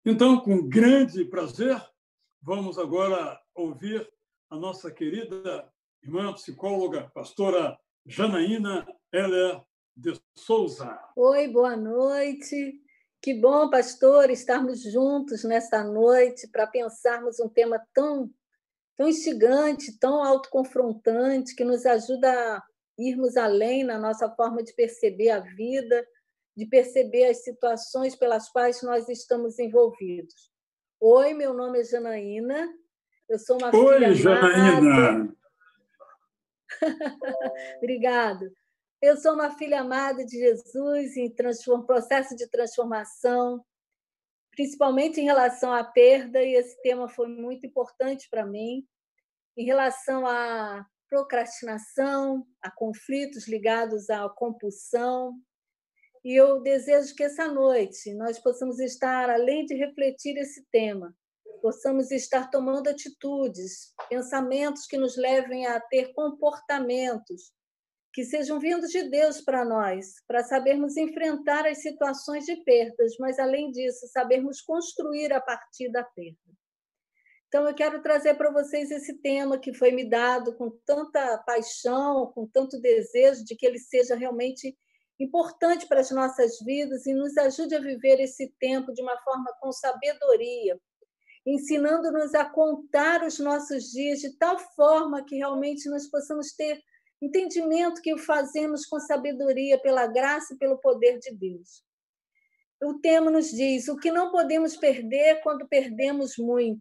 Então, com grande prazer, vamos agora ouvir a nossa querida irmã psicóloga, pastora Janaína Heller de Souza. Oi, boa noite. Que bom, pastor, estarmos juntos nesta noite para pensarmos um tema tão instigante, tão autoconfrontante, que nos ajuda a irmos além na nossa forma de perceber a vida, de perceber as situações pelas quais nós estamos envolvidos. Oi, meu nome é Janaína, eu sou uma filha Oi, amada. Janaína. Obrigada. Eu sou uma filha amada de Jesus em processo de transformação, principalmente em relação à perda, e esse tema foi muito importante para mim, em relação à procrastinação, a conflitos ligados à compulsão. E eu desejo que essa noite nós possamos estar, além de refletir esse tema, possamos estar tomando atitudes, pensamentos que nos levem a ter comportamentos que sejam vindos de Deus para nós, para sabermos enfrentar as situações de perdas, mas, além disso, sabermos construir a partir da perda. Então, eu quero trazer para vocês esse tema que foi me dado com tanta paixão, com tanto desejo de que ele seja realmente importante para as nossas vidas e nos ajude a viver esse tempo de uma forma com sabedoria, ensinando-nos a contar os nossos dias de tal forma que realmente nós possamos ter entendimento que o fazemos com sabedoria, pela graça e pelo poder de Deus. O tema nos diz: o que não podemos perder quando perdemos muito.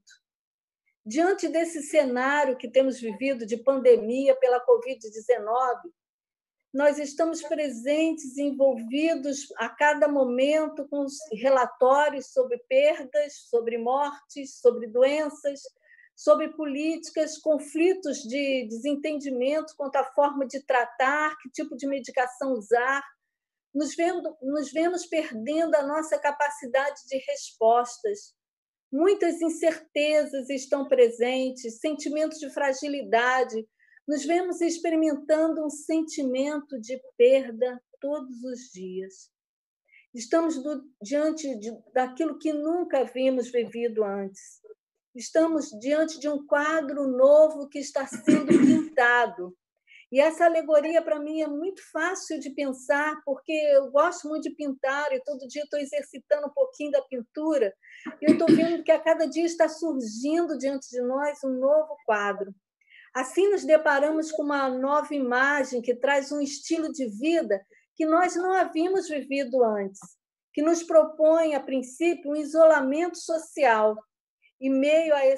Diante desse cenário que temos vivido de pandemia pela Covid-19, nós estamos presentes, envolvidos a cada momento com os relatórios sobre perdas, sobre mortes, sobre doenças, sobre políticas, conflitos de desentendimento quanto à forma de tratar, que tipo de medicação usar. Nos vemos perdendo a nossa capacidade de respostas. Muitas incertezas estão presentes, sentimentos de fragilidade. Nos vemos experimentando um sentimento de perda todos os dias. Estamos diante daquilo que nunca havíamos vivido antes. Estamos diante de um quadro novo que está sendo pintado. E essa alegoria, para mim, é muito fácil de pensar, porque eu gosto muito de pintar e todo dia estou exercitando um pouquinho da pintura. E eu estou vendo que a cada dia está surgindo diante de nós um novo quadro. Assim, nos deparamos com uma nova imagem que traz um estilo de vida que nós não havíamos vivido antes, que nos propõe, a princípio, um isolamento social. E, meio a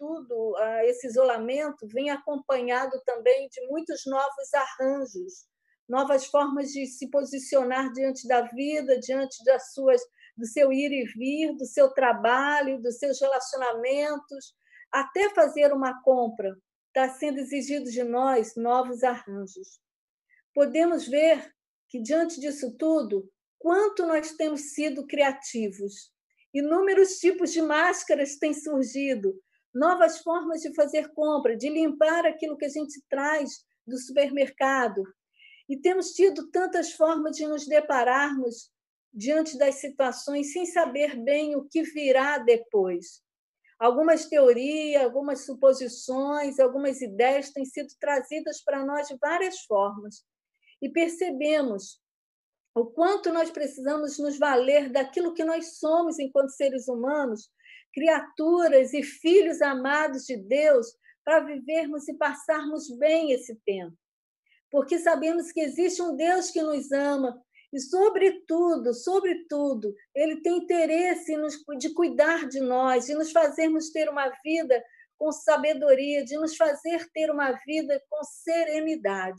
esse isolamento, vem acompanhado também de muitos novos arranjos, novas formas de se posicionar diante da vida, diante do seu ir e vir, do seu trabalho, dos seus relacionamentos, até fazer uma compra. Está sendo exigido de nós novos arranjos. Podemos ver que, diante disso tudo, quanto nós temos sido criativos. Inúmeros tipos de máscaras têm surgido, novas formas de fazer compra, de limpar aquilo que a gente traz do supermercado. E temos tido tantas formas de nos depararmos diante das situações sem saber bem o que virá depois. Algumas teorias, algumas suposições, algumas ideias têm sido trazidas para nós de várias formas. E percebemos o quanto nós precisamos nos valer daquilo que nós somos enquanto seres humanos, criaturas e filhos amados de Deus, para vivermos e passarmos bem esse tempo. Porque sabemos que existe um Deus que nos ama e, sobretudo, Ele tem interesse de cuidar de nós, de nos fazermos ter uma vida com sabedoria, de nos fazer ter uma vida com serenidade.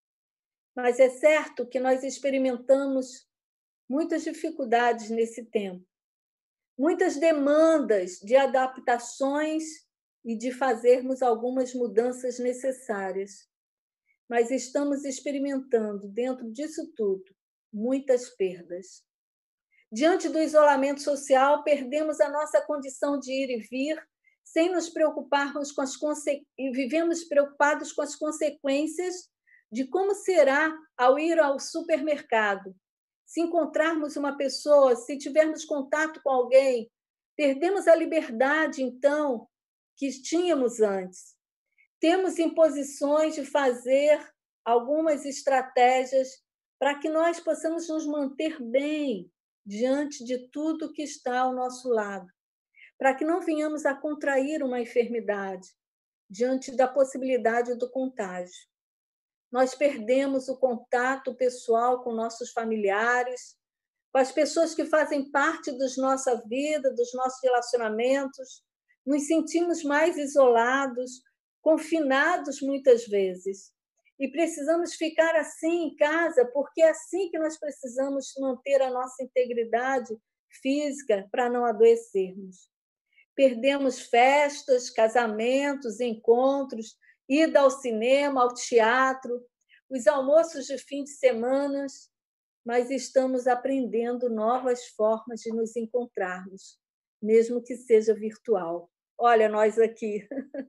Mas é certo que nós experimentamos muitas dificuldades nesse tempo, muitas demandas de adaptações e de fazermos algumas mudanças necessárias. Mas estamos experimentando, dentro disso tudo, muitas perdas. Diante do isolamento social, perdemos a nossa condição de ir e vir, sem nos preocuparmos e vivemos preocupados com as consequências de como será ao ir ao supermercado. Se encontrarmos uma pessoa, se tivermos contato com alguém Perdemos a liberdade, então, que tínhamos antes. Temos imposições de fazer algumas estratégias para que nós possamos nos manter bem diante de tudo que está ao nosso lado, para que não venhamos a contrair uma enfermidade diante da possibilidade do contágio. Nós perdemos o contato pessoal com nossos familiares, com as pessoas que fazem parte da nossa vida, dos nossos relacionamentos. Nos sentimos mais isolados, confinados muitas vezes. E precisamos ficar assim em casa, porque é assim que nós precisamos manter a nossa integridade física para não adoecermos. Perdemos festas, casamentos, encontros, ida ao cinema, ao teatro, os almoços de fim de semana, mas estamos aprendendo novas formas de nos encontrarmos, mesmo que seja virtual. Olha, nós aqui.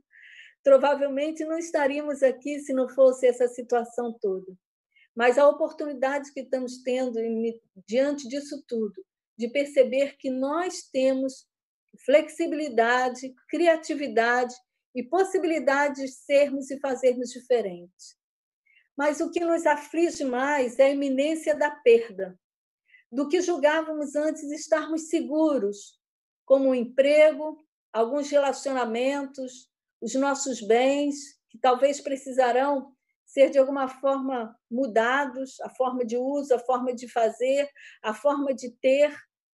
Provavelmente não estaríamos aqui se não fosse essa situação toda. Mas a oportunidade que estamos tendo diante disso tudo, de perceber que nós temos flexibilidade, criatividade e possibilidade de sermos e fazermos diferentes. Mas o que nos aflige mais é a iminência da perda, do que julgávamos antes estarmos seguros, como o emprego, alguns relacionamentos, os nossos bens, que talvez precisarão ser de alguma forma mudados, a forma de uso, a forma de fazer, a forma de ter.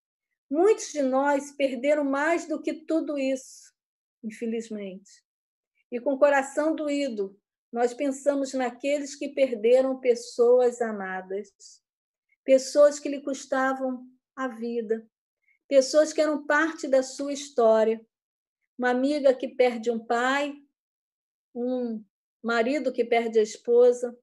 Muitos de nós perderam mais do que tudo isso, infelizmente. E com o coração doído, nós pensamos naqueles que perderam pessoas amadas, pessoas que lhe custavam a vida, pessoas que eram parte da sua história. Uma amiga que perde um pai, um marido que perde a esposa,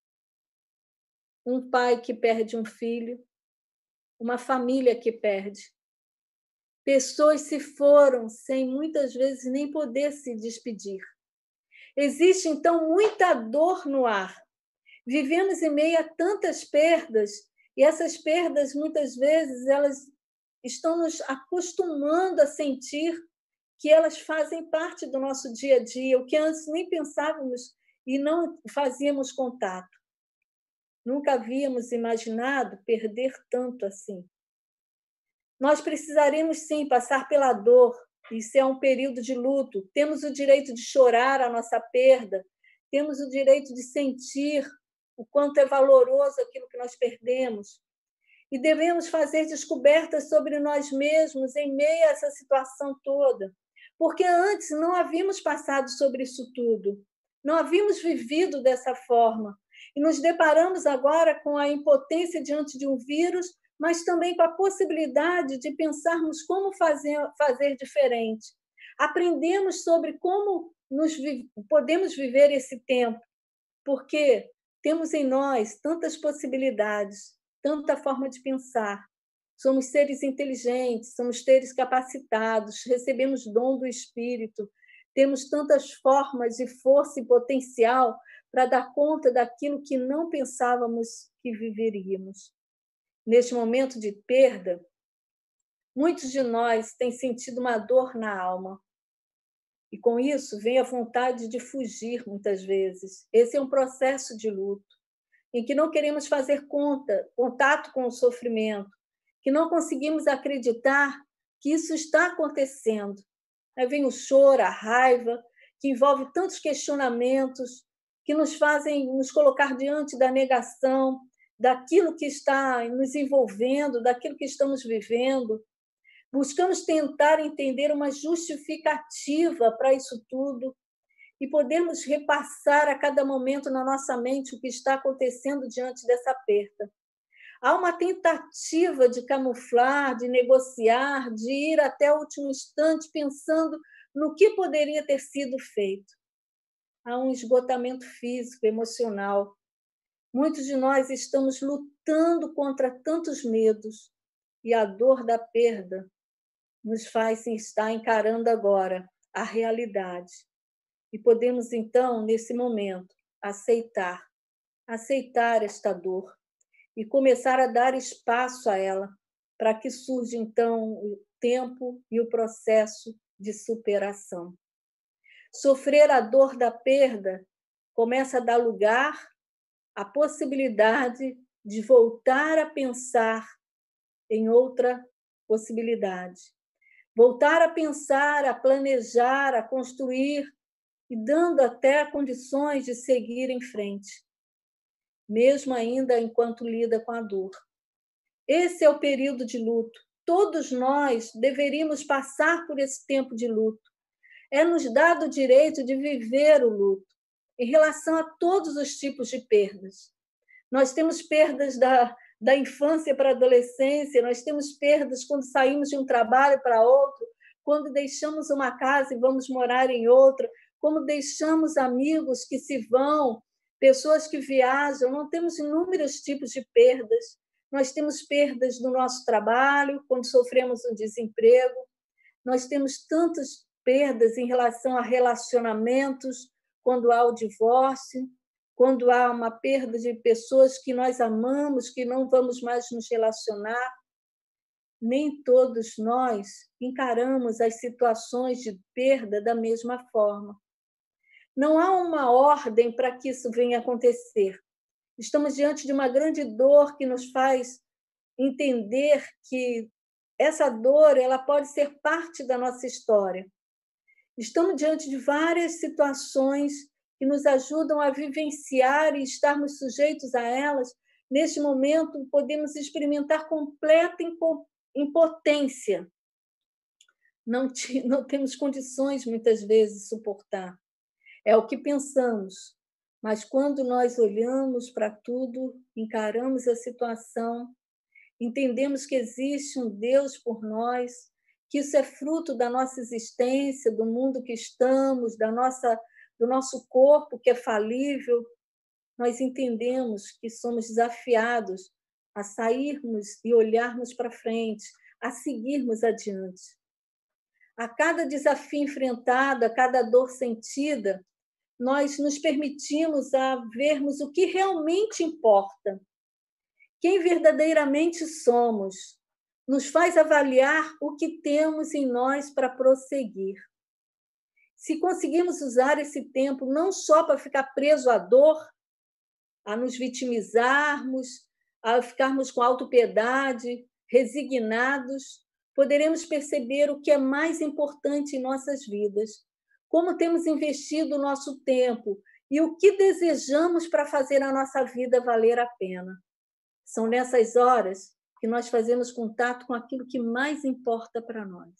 um pai que perde um filho, uma família que perde. Pessoas se foram sem muitas vezes nem poder se despedir. Existe, então, muita dor no ar. Vivemos em meio a tantas perdas, e essas perdas, muitas vezes, elas estão nos acostumando a sentir que elas fazem parte do nosso dia a dia, o que antes nem pensávamos e não fazíamos contato. Nunca havíamos imaginado perder tanto assim. Nós precisaremos, sim, passar pela dor. Isso é um período de luto. Temos o direito de chorar a nossa perda, temos o direito de sentir o quanto é valoroso aquilo que nós perdemos. E devemos fazer descobertas sobre nós mesmos em meio a essa situação toda, porque antes não havíamos passado sobre isso tudo, não havíamos vivido dessa forma. E nos deparamos agora com a impotência diante de um vírus, mas também com a possibilidade de pensarmos como fazer diferente. Aprendemos sobre como podemos viver esse tempo, porque temos em nós tantas possibilidades, tanta forma de pensar. Somos seres inteligentes, somos seres capacitados, recebemos dom do Espírito, temos tantas formas de força e potencial para dar conta daquilo que não pensávamos que viveríamos. Neste momento de perda, muitos de nós têm sentido uma dor na alma. E com isso vem a vontade de fugir, muitas vezes. Esse é um processo de luto, em que não queremos fazer contato com o sofrimento, que não conseguimos acreditar que isso está acontecendo. Aí vem o choro, a raiva, que envolve tantos questionamentos, que nos fazem nos colocar diante da negação, daquilo que está nos envolvendo, daquilo que estamos vivendo. Buscamos tentar entender uma justificativa para isso tudo e podermos repassar a cada momento na nossa mente o que está acontecendo diante dessa perda. Há uma tentativa de camuflar, de negociar, de ir até o último instante pensando no que poderia ter sido feito. Há um esgotamento físico, emocional. Muitos de nós estamos lutando contra tantos medos e a dor da perda nos faz estar encarando agora a realidade. E podemos, então, nesse momento, aceitar esta dor e começar a dar espaço a ela, para que surja, então, o tempo e o processo de superação. Sofrer a dor da perda começa a dar lugar à possibilidade de voltar a pensar em outra possibilidade. Voltar a pensar, a planejar, a construir e dando até condições de seguir em frente, mesmo ainda enquanto lida com a dor. Esse é o período de luto. Todos nós deveríamos passar por esse tempo de luto. É nos dado o direito de viver o luto em relação a todos os tipos de perdas. Nós temos perdas da infância para a adolescência, nós temos perdas quando saímos de um trabalho para outro, quando deixamos uma casa e vamos morar em outra, como deixamos amigos que se vão, pessoas que viajam. Não temos inúmeros tipos de perdas. Nós temos perdas do nosso trabalho, quando sofremos um desemprego. Nós temos tantas perdas em relação a relacionamentos, quando há o divórcio, quando há uma perda de pessoas que nós amamos, que não vamos mais nos relacionar. Nem todos nós encaramos as situações de perda da mesma forma. Não há uma ordem para que isso venha acontecer. Estamos diante de uma grande dor que nos faz entender que essa dor ela pode ser parte da nossa história. Estamos diante de várias situações que nos ajudam a vivenciar e estarmos sujeitos a elas. Neste momento, podemos experimentar completa impotência. Não temos condições, muitas vezes, de suportar. É o que pensamos, mas quando nós olhamos para tudo, encaramos a situação, entendemos que existe um Deus por nós, que isso é fruto da nossa existência, do mundo que estamos, do nosso corpo que é falível, nós entendemos que somos desafiados a sairmos e olharmos para frente, a seguirmos adiante. A cada desafio enfrentado, a cada dor sentida, nós nos permitimos a vermos o que realmente importa, quem verdadeiramente somos, nos faz avaliar o que temos em nós para prosseguir. Se conseguirmos usar esse tempo não só para ficar preso à dor, a nos vitimizarmos, a ficarmos com autopiedade, resignados, poderemos perceber o que é mais importante em nossas vidas, como temos investido o nosso tempo e o que desejamos para fazer a nossa vida valer a pena. São nessas horas que nós fazemos contato com aquilo que mais importa para nós.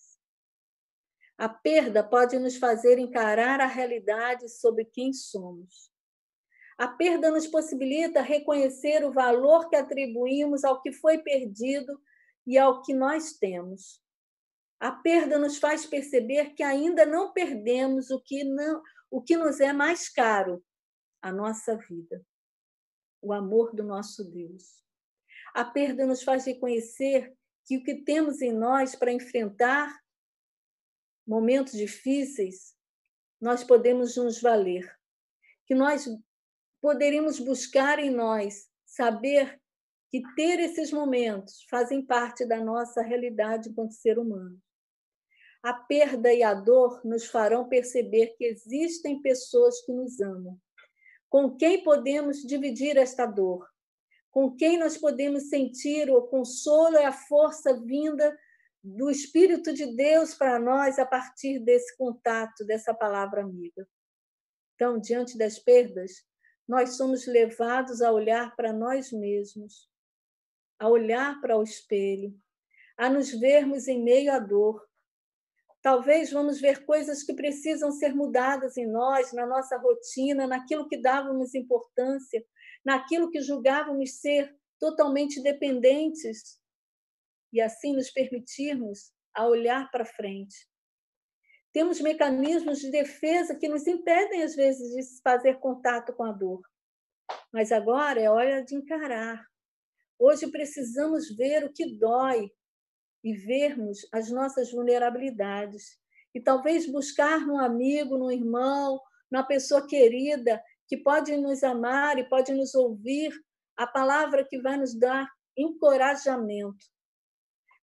A perda pode nos fazer encarar a realidade sobre quem somos. A perda nos possibilita reconhecer o valor que atribuímos ao que foi perdido e ao que nós temos. A perda nos faz perceber que ainda não perdemos o que nos é mais caro, a nossa vida, o amor do nosso Deus. A perda nos faz reconhecer que o que temos em nós para enfrentar momentos difíceis, nós podemos nos valer, que nós poderíamos buscar em nós saber que ter esses momentos fazem parte da nossa realidade enquanto ser humano. A perda e a dor nos farão perceber que existem pessoas que nos amam, com quem podemos dividir esta dor, com quem nós podemos sentir o consolo e a força vinda do Espírito de Deus para nós a partir desse contato, dessa palavra amiga. Então, diante das perdas, nós somos levados a olhar para nós mesmos, a olhar para o espelho, a nos vermos em meio à dor. Talvez vamos ver coisas que precisam ser mudadas em nós, na nossa rotina, naquilo que dávamos importância, naquilo que julgávamos ser totalmente dependentes, e assim nos permitirmos a olhar para frente. Temos mecanismos de defesa que nos impedem, às vezes, de fazer contato com a dor. Mas agora é hora de encarar. Hoje precisamos ver o que dói e vermos as nossas vulnerabilidades. E talvez buscar num amigo, num irmão, numa pessoa querida que pode nos amar e pode nos ouvir, a palavra que vai nos dar encorajamento.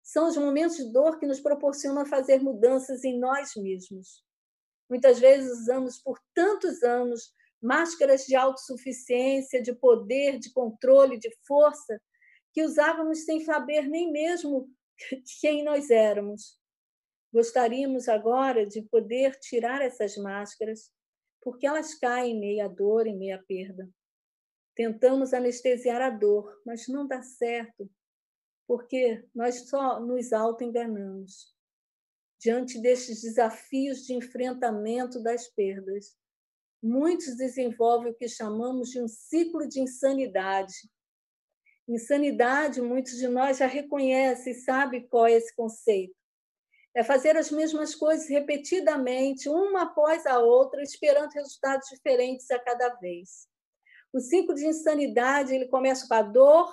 São os momentos de dor que nos proporcionam fazer mudanças em nós mesmos. Muitas vezes usamos por tantos anos máscaras de autossuficiência, de poder, de controle, de força, que usávamos sem saber nem mesmo quem nós éramos. Gostaríamos agora de poder tirar essas máscaras, porque elas caem em meio à dor, em meio à perda. Tentamos anestesiar a dor, mas não dá certo, porque nós só nos auto-enganamos. Diante destes desafios de enfrentamento das perdas, muitos desenvolvem o que chamamos de um ciclo de insanidade. Insanidade, muitos de nós já reconhecem e sabem qual é esse conceito. É fazer as mesmas coisas repetidamente, uma após a outra, esperando resultados diferentes a cada vez. O ciclo de insanidade ele começa com a dor,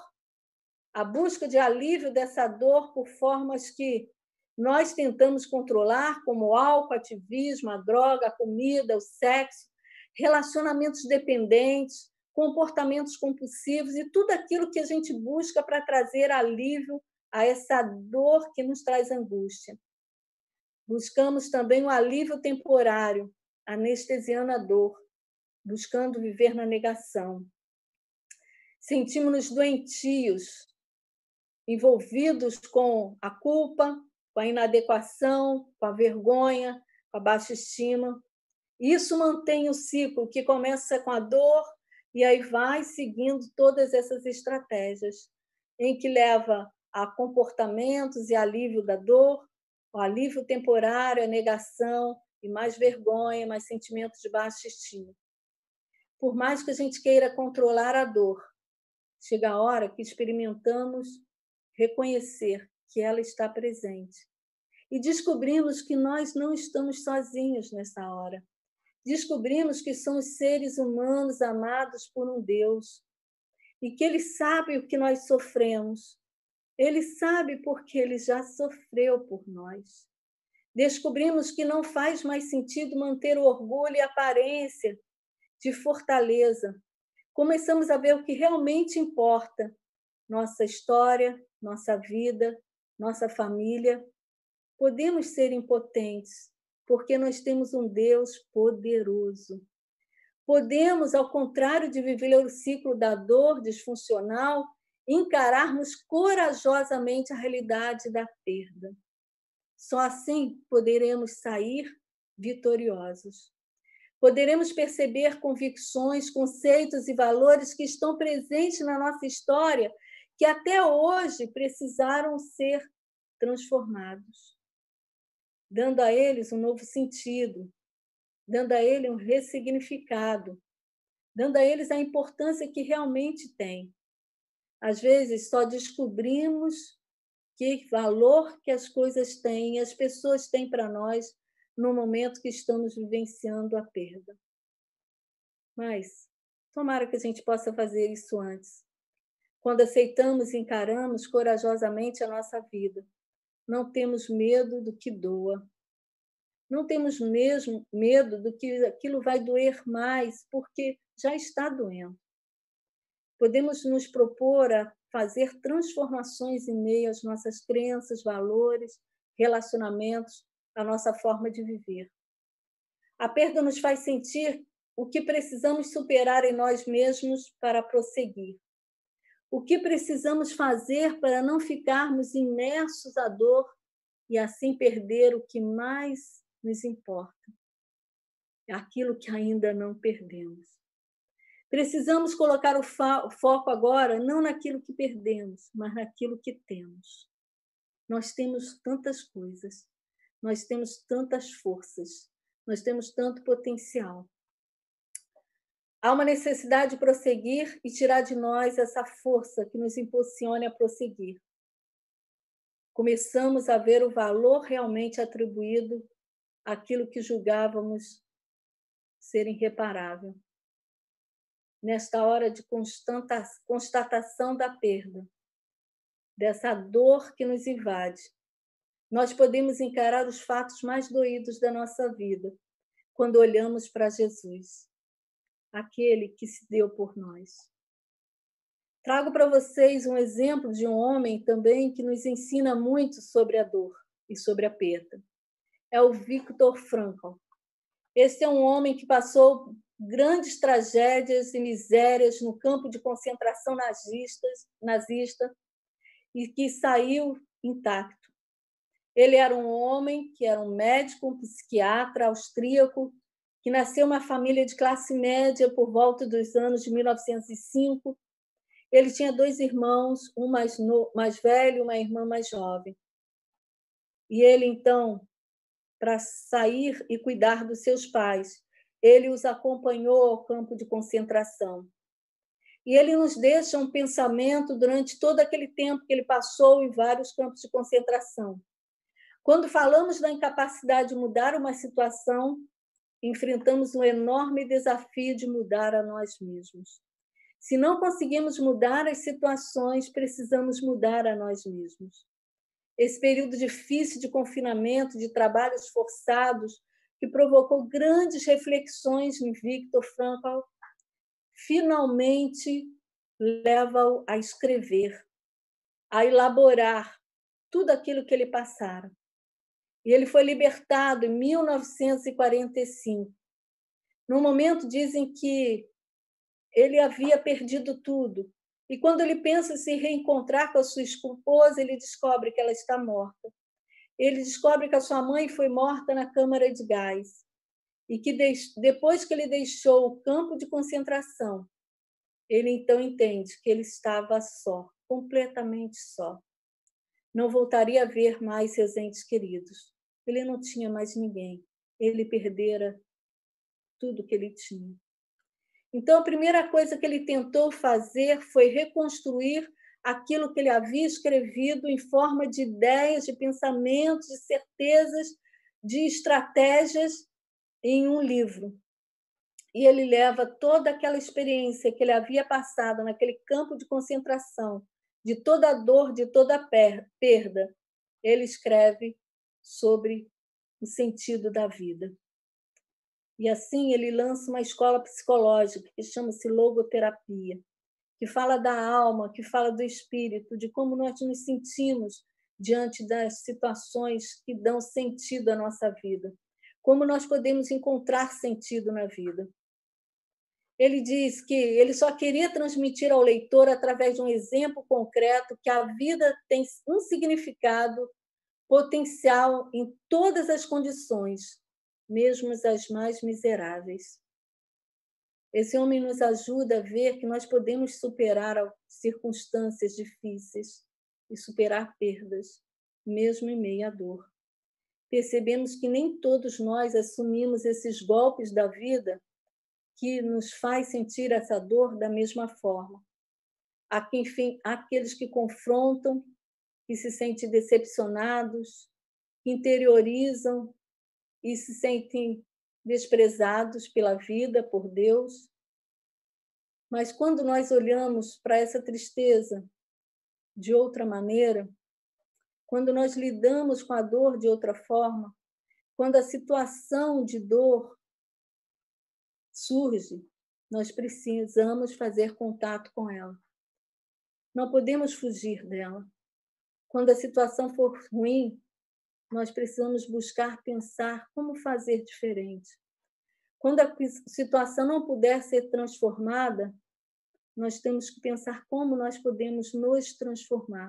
a busca de alívio dessa dor por formas que nós tentamos controlar, como o álcool, ativismo, a droga, a comida, o sexo, relacionamentos dependentes, comportamentos compulsivos e tudo aquilo que a gente busca para trazer alívio a essa dor que nos traz angústia. Buscamos também o alívio temporário, anestesiando a dor, buscando viver na negação. Sentimos-nos doentios, envolvidos com a culpa, com a inadequação, com a vergonha, com a baixa estima. Isso mantém o ciclo que começa com a dor e aí vai seguindo todas essas estratégias, em que leva a comportamentos e alívio da dor, o alívio temporário, a negação, e mais vergonha, mais sentimentos de baixa estima. Por mais que a gente queira controlar a dor, chega a hora que experimentamos reconhecer que ela está presente. E descobrimos que nós não estamos sozinhos nessa hora. Descobrimos que somos seres humanos amados por um Deus e que Ele sabe o que nós sofremos. Ele sabe porque Ele já sofreu por nós. Descobrimos que não faz mais sentido manter o orgulho e a aparência de fortaleza. Começamos a ver o que realmente importa: nossa história, nossa vida, nossa família. Podemos ser impotentes, porque nós temos um Deus poderoso. Podemos, ao contrário de viver o ciclo da dor disfuncional, encararmos corajosamente a realidade da perda. Só assim poderemos sair vitoriosos. Poderemos perceber convicções, conceitos e valores que estão presentes na nossa história, que até hoje precisaram ser transformados, dando a eles um novo sentido, dando a eles um ressignificado, dando a eles a importância que realmente têm. Às vezes, só descobrimos que valor que as coisas têm, as pessoas têm para nós no momento que estamos vivenciando a perda. Mas tomara que a gente possa fazer isso antes, quando aceitamos e encaramos corajosamente a nossa vida. Não temos medo do que doa. Não temos mesmo medo do que aquilo vai doer mais, porque já está doendo. Podemos nos propor a fazer transformações em meio às nossas crenças, valores, relacionamentos, a nossa forma de viver. A perda nos faz sentir o que precisamos superar em nós mesmos para prosseguir. O que precisamos fazer para não ficarmos imersos à dor e assim perder o que mais nos importa, aquilo que ainda não perdemos. Precisamos colocar o foco agora não naquilo que perdemos, mas naquilo que temos. Nós temos tantas coisas, nós temos tantas forças, nós temos tanto potencial. Há uma necessidade de prosseguir e tirar de nós essa força que nos impulsione a prosseguir. Começamos a ver o valor realmente atribuído àquilo que julgávamos ser irreparável. Nesta hora de constatação da perda, dessa dor que nos invade, nós podemos encarar os fatos mais doídos da nossa vida quando olhamos para Jesus, aquele que se deu por nós. Trago para vocês um exemplo de um homem também que nos ensina muito sobre a dor e sobre a perda. É o Viktor Frankl. Esse é um homem que passou grandes tragédias e misérias no campo de concentração nazista e que saiu intacto. Ele era um homem que era um médico, um psiquiatra austríaco, que nasceu em uma família de classe média por volta dos anos de 1905. Ele tinha 2 irmãos, um mais velho e uma irmã mais jovem. E ele, então, para sair e cuidar dos seus pais, ele os acompanhou ao campo de concentração. E ele nos deixa um pensamento durante todo aquele tempo que ele passou em vários campos de concentração. Quando falamos da incapacidade de mudar uma situação, enfrentamos um enorme desafio de mudar a nós mesmos. Se não conseguimos mudar as situações, precisamos mudar a nós mesmos. Esse período difícil de confinamento, de trabalhos forçados, que provocou grandes reflexões em Viktor Frankl, finalmente leva-o a escrever, a elaborar tudo aquilo que ele passara. E ele foi libertado em 1945. No momento, dizem que ele havia perdido tudo. E quando ele pensa em se reencontrar com a sua esposa, ele descobre que ela está morta. Ele descobre que a sua mãe foi morta na câmara de gás. E que depois que ele deixou o campo de concentração, ele então entende que ele estava só, completamente só. Não voltaria a ver mais seus entes queridos. Ele não tinha mais ninguém. Ele perdera tudo que ele tinha. Então, a primeira coisa que ele tentou fazer foi reconstruir aquilo que ele havia escrevido em forma de ideias, de pensamentos, de certezas, de estratégias em um livro. E ele leva toda aquela experiência que ele havia passado naquele campo de concentração, de toda a dor, de toda a perda, ele escreve sobre o sentido da vida. E assim ele lança uma escola psicológica que chama-se logoterapia, que fala da alma, que fala do espírito, de como nós nos sentimos diante das situações que dão sentido à nossa vida, como nós podemos encontrar sentido na vida. Ele diz que ele só queria transmitir ao leitor, através de um exemplo concreto, que a vida tem um significado potencial em todas as condições, mesmo as mais miseráveis. Esse homem nos ajuda a ver que nós podemos superar circunstâncias difíceis e superar perdas, mesmo em meio à dor. Percebemos que nem todos nós assumimos esses golpes da vida que nos faz sentir essa dor da mesma forma. Há, enfim, aqueles que confrontam, que se sentem decepcionados, que interiorizam e se sentem desprezados pela vida, por Deus. Mas quando nós olhamos para essa tristeza de outra maneira, quando nós lidamos com a dor de outra forma, quando a situação de dor surge, nós precisamos fazer contato com ela. Não podemos fugir dela. Quando a situação for ruim, nós precisamos buscar pensar como fazer diferente. Quando a situação não puder ser transformada, nós temos que pensar como nós podemos nos transformar.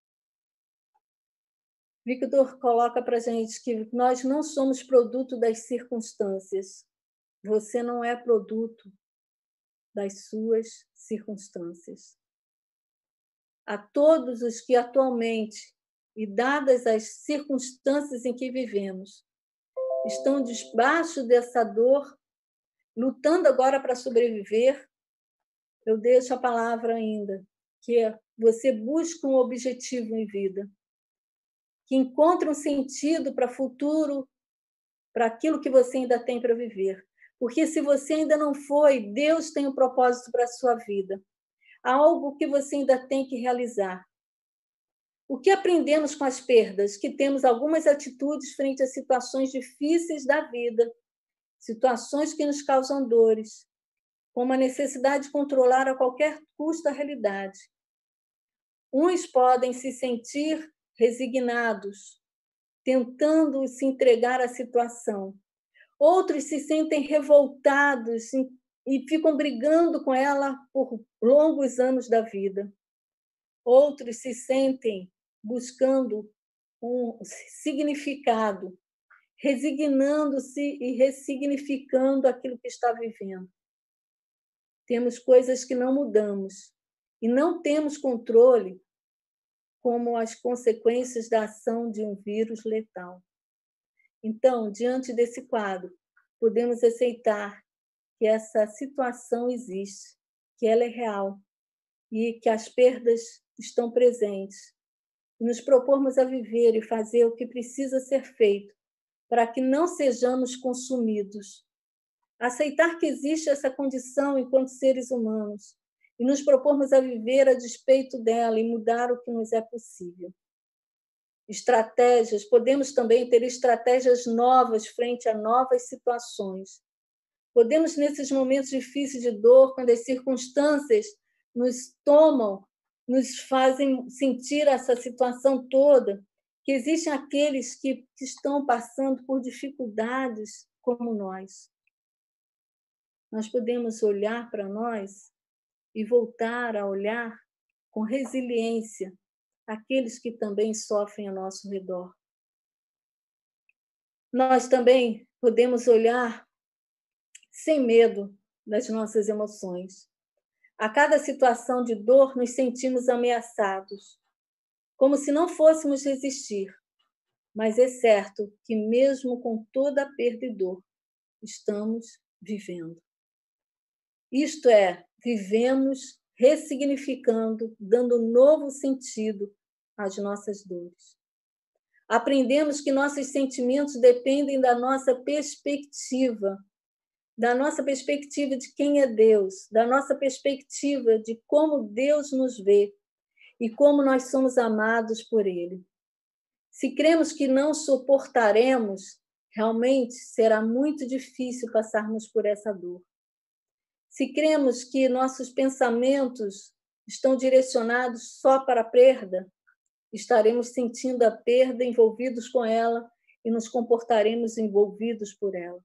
Viktor coloca para a gente que nós não somos produto das circunstâncias. Você não é produto das suas circunstâncias. A todos os que atualmente, e dadas as circunstâncias em que vivemos, estão debaixo dessa dor, lutando agora para sobreviver, eu deixo a palavra ainda, que você busca um objetivo em vida, que encontre um sentido para o futuro, para aquilo que você ainda tem para viver. Porque se você ainda não foi, Deus tem um propósito para a sua vida. Há algo que você ainda tem que realizar. O que aprendemos com as perdas? Que temos algumas atitudes frente a situações difíceis da vida, situações que nos causam dores. com uma necessidade de controlar a qualquer custo a realidade. Uns podem se sentir resignados, tentando se entregar à situação. Outros se sentem revoltados e ficam brigando com ela por longos anos da vida. Outros se sentem buscando um significado, resignando-se e ressignificando aquilo que está vivendo. Temos coisas que não mudamos e não temos controle, como as consequências da ação de um vírus letal. Então, diante desse quadro, podemos aceitar que essa situação existe, que ela é real e que as perdas estão presentes. E nos propormos a viver e fazer o que precisa ser feito para que não sejamos consumidos. Aceitar que existe essa condição enquanto seres humanos e nos propormos a viver a despeito dela e mudar o que nos é possível. Estratégias, podemos também ter estratégias novas frente a novas situações. Podemos, nesses momentos difíceis de dor, quando as circunstâncias nos tomam, nos fazem sentir essa situação toda, que existem aqueles que estão passando por dificuldades como nós. Nós podemos olhar para nós e voltar a olhar com resiliência aqueles que também sofrem ao nosso redor. Nós também podemos olhar sem medo das nossas emoções. A cada situação de dor, nos sentimos ameaçados, como se não fôssemos resistir. Mas é certo que, mesmo com toda a perda e dor, estamos vivendo. Isto é, vivemos ressignificando, dando novo sentido às nossas dores. Aprendemos que nossos sentimentos dependem da nossa perspectiva de quem é Deus, da nossa perspectiva de como Deus nos vê e como nós somos amados por Ele. Se cremos que não suportaremos, realmente será muito difícil passarmos por essa dor. Se cremos que nossos pensamentos estão direcionados só para a perda, estaremos sentindo a perda, envolvidos com ela e nos comportaremos envolvidos por ela.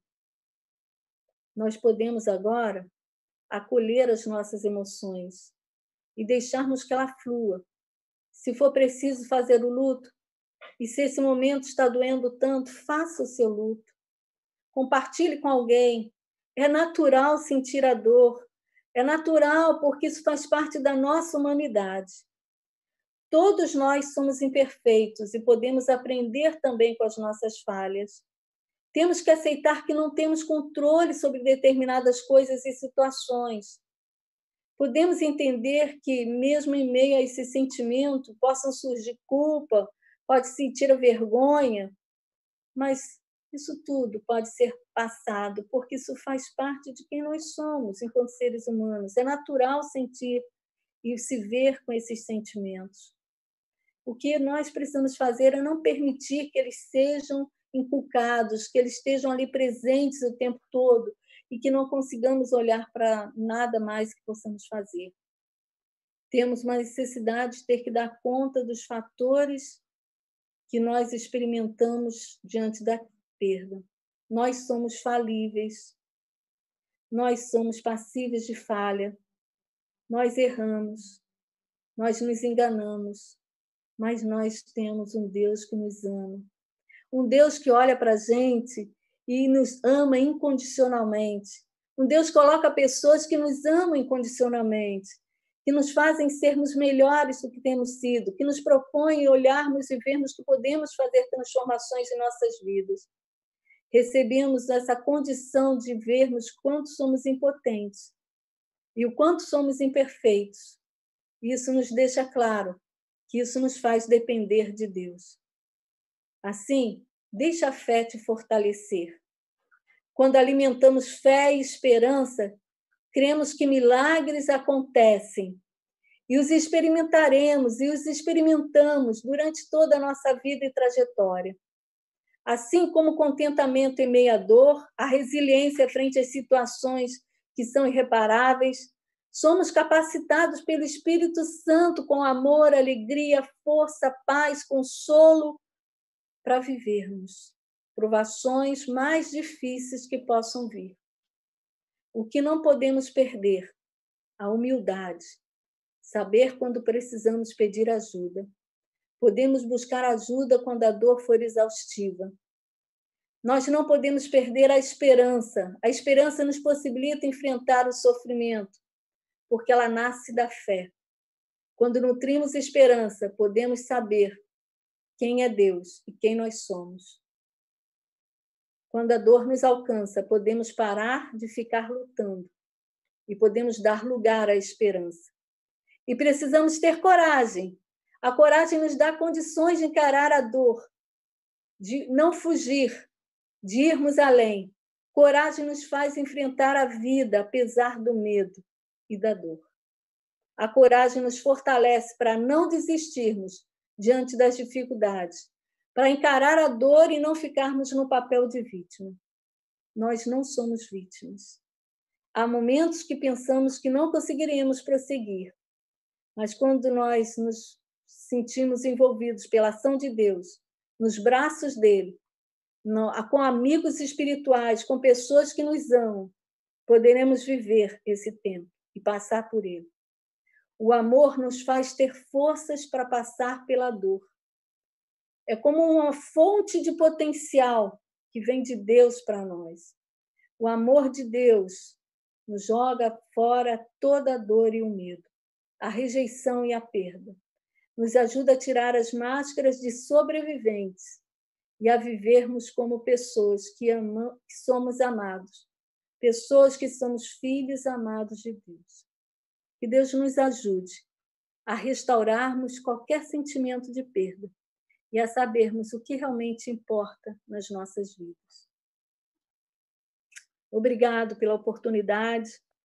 Nós podemos agora acolher as nossas emoções e deixarmos que ela flua. Se for preciso fazer o luto, e se esse momento está doendo tanto, faça o seu luto. Compartilhe com alguém. É natural sentir a dor. É natural, porque isso faz parte da nossa humanidade. Todos nós somos imperfeitos e podemos aprender também com as nossas falhas. Temos que aceitar que não temos controle sobre determinadas coisas e situações. Podemos entender que, mesmo em meio a esse sentimento, possam surgir culpa, pode sentir a vergonha, mas isso tudo pode ser passado, porque isso faz parte de quem nós somos enquanto seres humanos. É natural sentir e se ver com esses sentimentos. O que nós precisamos fazer é não permitir que eles sejam inculcados, que eles estejam ali presentes o tempo todo e que não consigamos olhar para nada mais que possamos fazer. Temos uma necessidade de ter que dar conta dos fatores que nós experimentamos diante da perda. Nós somos falíveis, nós somos passíveis de falha, nós erramos, nós nos enganamos, mas nós temos um Deus que nos ama. Um Deus que olha para a gente e nos ama incondicionalmente. Um Deus que coloca pessoas que nos amam incondicionalmente, que nos fazem sermos melhores do que temos sido, que nos propõem olharmos e vermos que podemos fazer transformações em nossas vidas. Recebemos essa condição de vermos quanto somos impotentes e o quanto somos imperfeitos. Isso nos deixa claro que isso nos faz depender de Deus. Assim, deixa a fé te fortalecer. Quando alimentamos fé e esperança, cremos que milagres acontecem e os experimentaremos e os experimentamos durante toda a nossa vida e trajetória. Assim como o contentamento em meio à dor, a resiliência frente às situações que são irreparáveis, somos capacitados pelo Espírito Santo com amor, alegria, força, paz, consolo, para vivermos provações mais difíceis que possam vir. O que não podemos perder? A humildade. Saber quando precisamos pedir ajuda. Podemos buscar ajuda quando a dor for exaustiva. Nós não podemos perder a esperança. A esperança nos possibilita enfrentar o sofrimento, porque ela nasce da fé. Quando nutrimos esperança, podemos saber quem é Deus e quem nós somos. Quando a dor nos alcança, podemos parar de ficar lutando e podemos dar lugar à esperança. E precisamos ter coragem. A coragem nos dá condições de encarar a dor, de não fugir, de irmos além. Coragem nos faz enfrentar a vida, apesar do medo e da dor. A coragem nos fortalece para não desistirmos diante das dificuldades, para encarar a dor e não ficarmos no papel de vítima. Nós não somos vítimas. Há momentos que pensamos que não conseguiremos prosseguir, mas quando nós nos sentimos envolvidos pela ação de Deus, nos braços dele, com amigos espirituais, com pessoas que nos amam, poderemos viver esse tempo e passar por ele. O amor nos faz ter forças para passar pela dor. É como uma fonte de potencial que vem de Deus para nós. O amor de Deus nos joga fora toda a dor e o medo, a rejeição e a perda. Nos ajuda a tirar as máscaras de sobreviventes e a vivermos como pessoas que somos amados, pessoas que somos filhos amados de Deus. Que Deus nos ajude a restaurarmos qualquer sentimento de perda e a sabermos o que realmente importa nas nossas vidas. Obrigado pela oportunidade